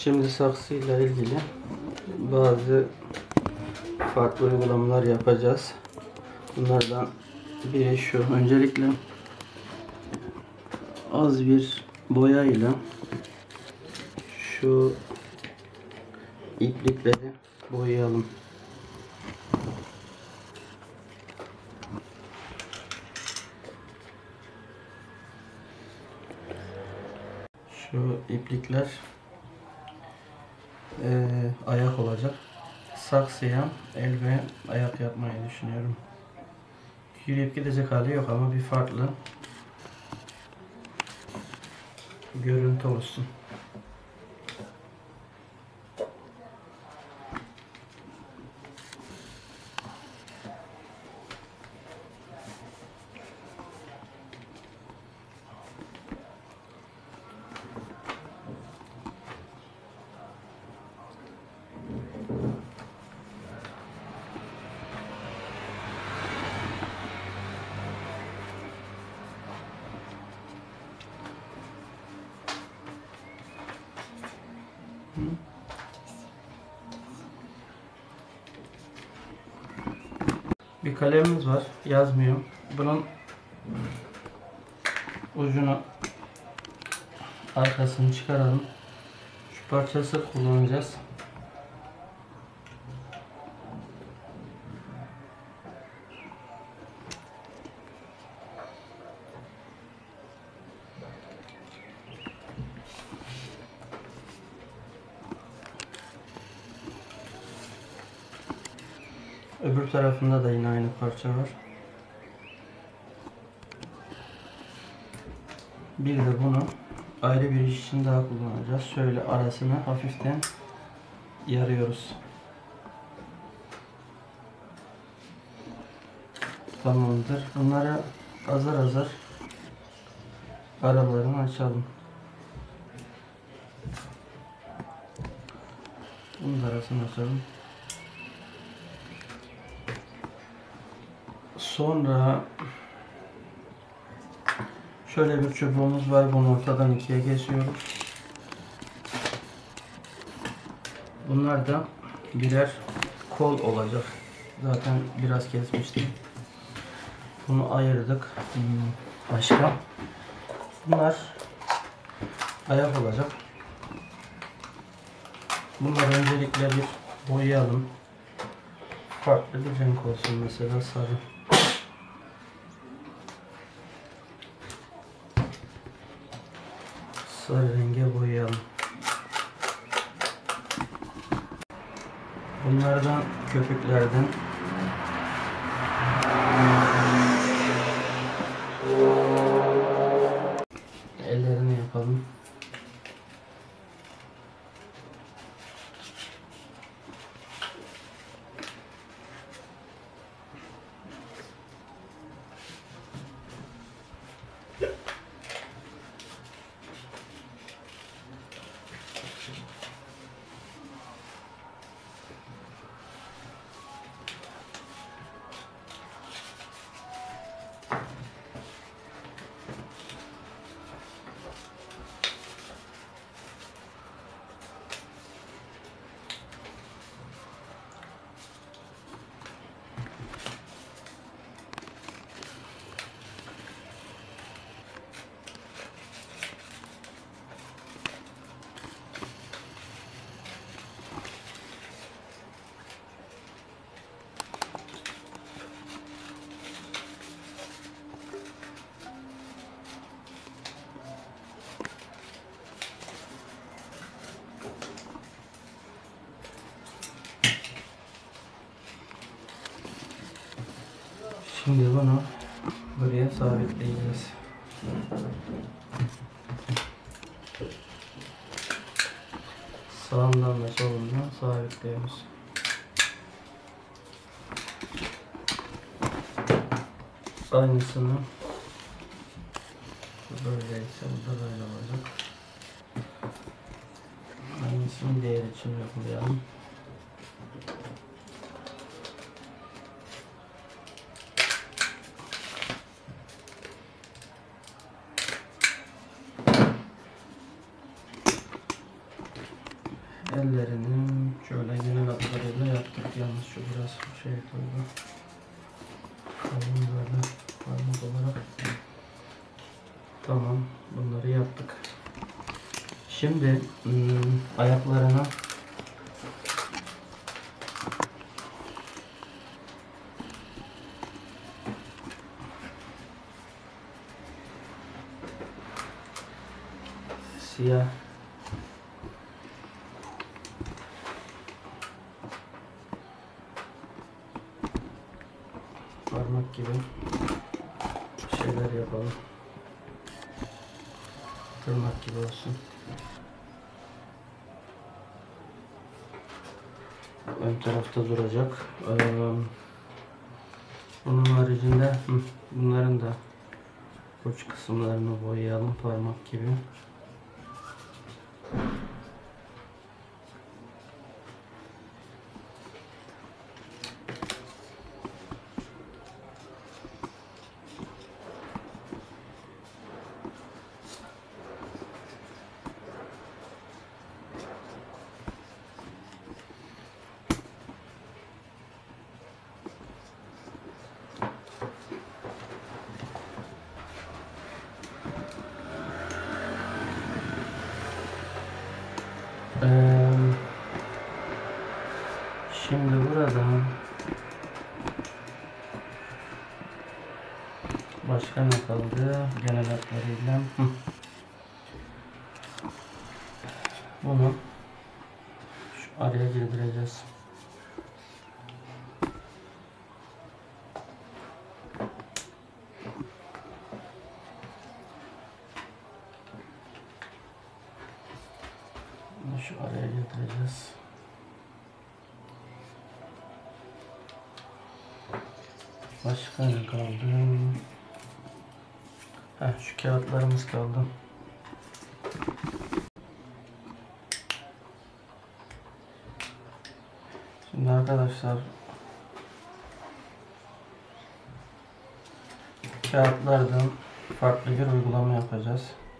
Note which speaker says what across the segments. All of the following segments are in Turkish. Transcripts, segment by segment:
Speaker 1: Şimdi saksıyla ilgili bazı farklı uygulamalar yapacağız. Bunlardan biri şu. Öncelikle az bir boya ile şu iplikleri boyayalım. Şu iplikler ayak olacak. Saksıya el ve ayak yapmayı düşünüyorum. Yürüyüp gidecek hali yok ama bir farklı görüntü olsun. Bir kalemimiz var. Yazmıyor. Bunun ucunu, arkasını çıkaralım. Şu parçası kullanacağız. Öbür tarafında da yine aynı parça var. Bir de bunu ayrı bir iş için daha kullanacağız. Şöyle arasını hafiften yarıyoruz. Tamamdır. Bunları azar azar aralarını açalım. Bunun da arasını açalım. Sonra şöyle bir çubuğumuz var. Bunu ortadan ikiye kesiyoruz. Bunlar da birer kol olacak. Zaten biraz kesmiştim. Bunu ayırdık. Başka. Bunlar ayak olacak. Bunları öncelikle bir boyayalım. Farklı bir renk olsun, mesela sarı. Sarı renge boyayalım. Bunlardan, köpüklerden ellerini yapalım. Şimdi bunu buraya sabitleyeceğiz. Sağından ve solundan sabitliyoruz. Aynısını böyleyse bu da böyle olacak. Aynısını diğer için yapmayalım. ellerinin şöyle genel hatlarıyla yaptık. Yalnız şu biraz şey koydu. Kalın böyle parmak olarak. Tamam, bunları yaptık. Şimdi ayaklarına siyah parmak gibi şeyler yapalım. Tırnak gibi olsun. Ön tarafta duracak. Bunun haricinde bunların da uç kısımlarını boyayalım parmak gibi. Şimdi buradan başka ne kaldı? Genel hatlarıyla bunu şu araya girdireceğiz. Bunu şu araya girdireceğiz. Başka ne kaldı? Şu kağıtlarımız kaldı. Şimdi arkadaşlar kağıtlardan farklı bir uygulama yapacağız.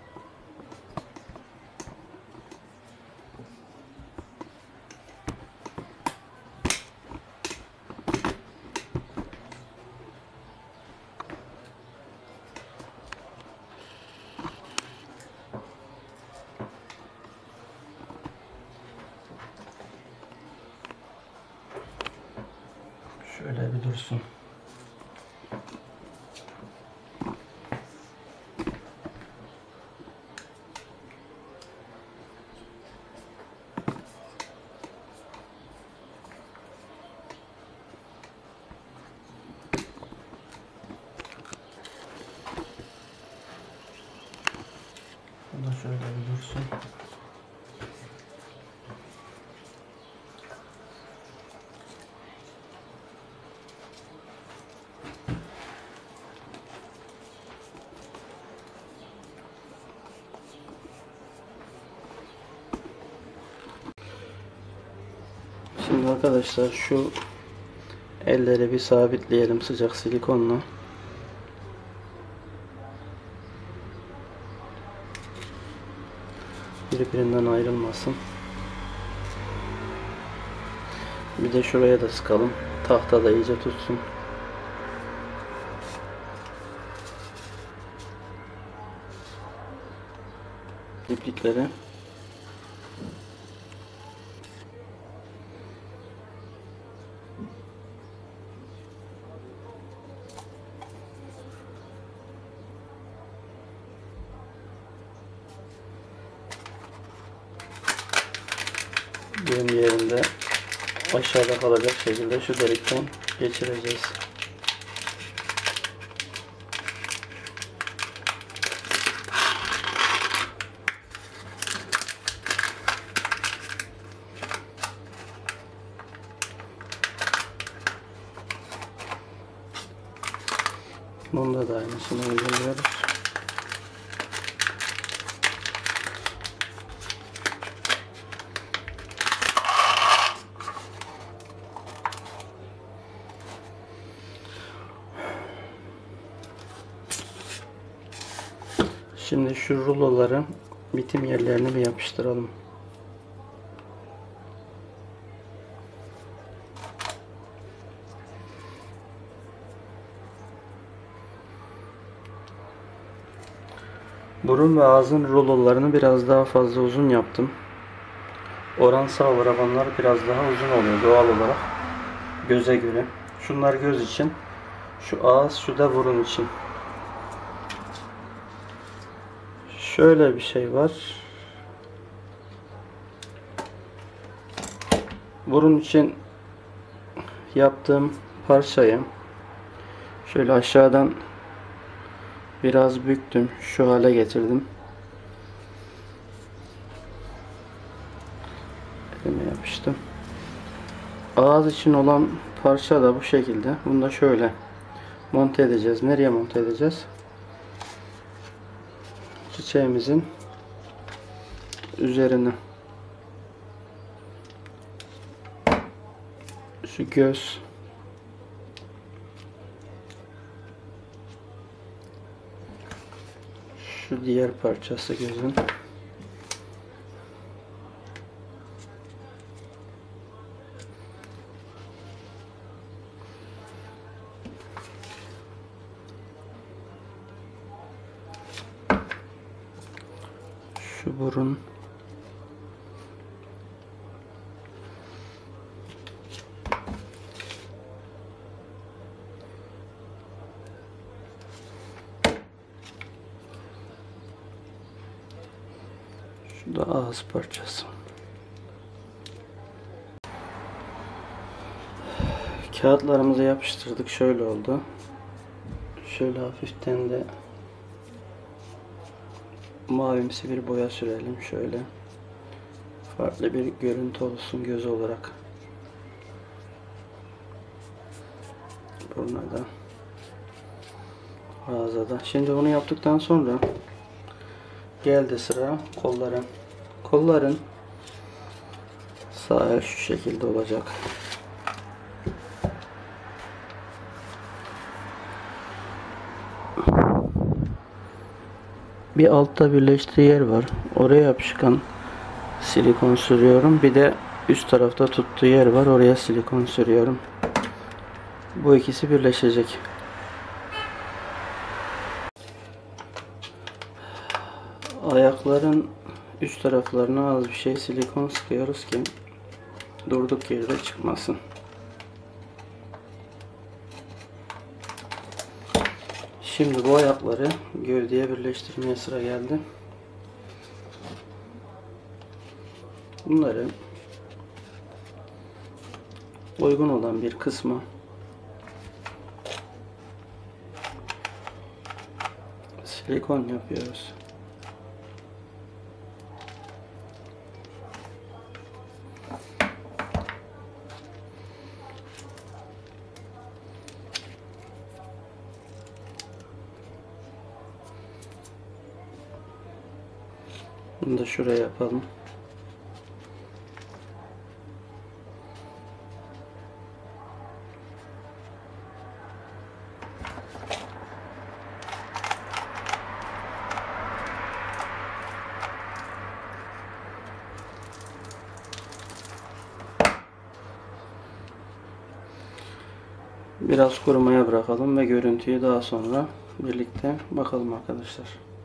Speaker 1: Şöyle bir dursun. Bu da şöyle bir dursun. Şimdi arkadaşlar şu elleri bir sabitleyelim sıcak silikonla. Birbirinden ayrılmasın. Bir de şuraya da sıkalım. Tahta da iyice tutsun. İplikleri bir yerinde aşağıda kalacak şekilde şu delikten geçireceğiz. Bunda da aynısını uyguluyoruz. Şimdi şu ruloları bitim yerlerine bir yapıştıralım. Burun ve ağzın rulolarını biraz daha fazla uzun yaptım. Oransal olarak onlar biraz daha uzun oluyor doğal olarak. Göze göre. Şunlar göz için. Şu ağız, şu da burun için. Şöyle bir şey var. Burun için yaptığım parçayı şöyle aşağıdan biraz büktüm. Şu hale getirdim. Elime yapıştım. Ağız için olan parça da bu şekilde. Bunu da şöyle monte edeceğiz. Nereye monte edeceğiz? Çiçeğimizin üzerine. Şu göz. Şu diğer parçası gözün. Şu burun. Şu da ağız parçası. Kağıtlarımızı yapıştırdık. Şöyle oldu. Şöyle hafiften de mavimsi bir boya sürelim. Şöyle farklı bir görüntü olsun göz olarak. Buruna da, ağza da. Şimdi bunu yaptıktan sonra geldi sıra kollara. Kolların sağ şu şekilde olacak. Bir altta birleştiği yer var. Oraya yapışkan silikon sürüyorum. Bir de üst tarafta tuttuğu yer var. Oraya silikon sürüyorum. Bu ikisi birleşecek. Ayakların üst taraflarına az bir şey silikon sıkıyoruz ki durduk yerde çıkmasın. Şimdi bu ayakları gövdeye birleştirmeye sıra geldi. Bunları uygun olan bir kısmı silikon yapıyoruz. Bunu da şuraya yapalım. Biraz kurumaya bırakalım ve görüntüyü daha sonra birlikte bakalım arkadaşlar.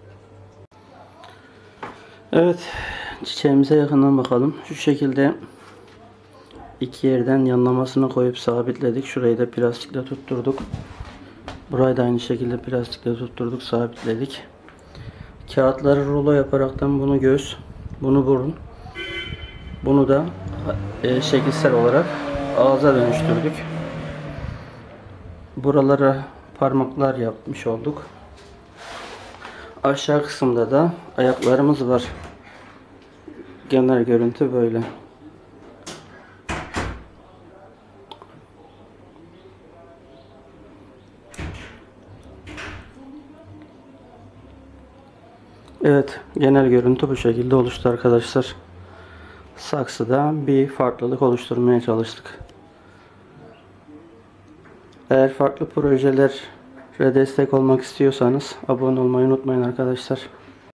Speaker 1: Evet, çiçeğimize yakından bakalım. Şu şekilde iki yerden yanlamasını koyup sabitledik. Şurayı da plastikle tutturduk. Burayı da aynı şekilde plastikle tutturduk, sabitledik. Kağıtları rulo yaparaktan bunu göz, bunu burun, bunu da şekilsel olarak ağza dönüştürdük. Buralara parmaklar yapmış olduk. Aşağı kısımda da ayaklarımız var. Genel görüntü böyle. Evet, genel görüntü bu şekilde oluştu arkadaşlar. Saksıda bir farklılık oluşturmaya çalıştık. Eğer farklı projelere destek olmak istiyorsanız abone olmayı unutmayın arkadaşlar.